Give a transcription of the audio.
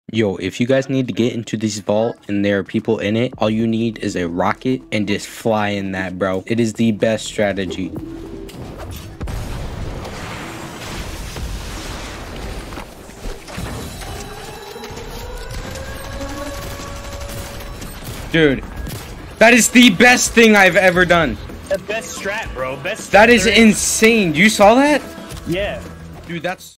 Yo, if you guys need to get into this vault and there are people in it, all you need is a rocket and just fly in that, bro. It is the best strategy. Dude, that is the best thing I've ever done. The best strat, bro. Best strat. That is insane. You saw that? Yeah. Dude, that's...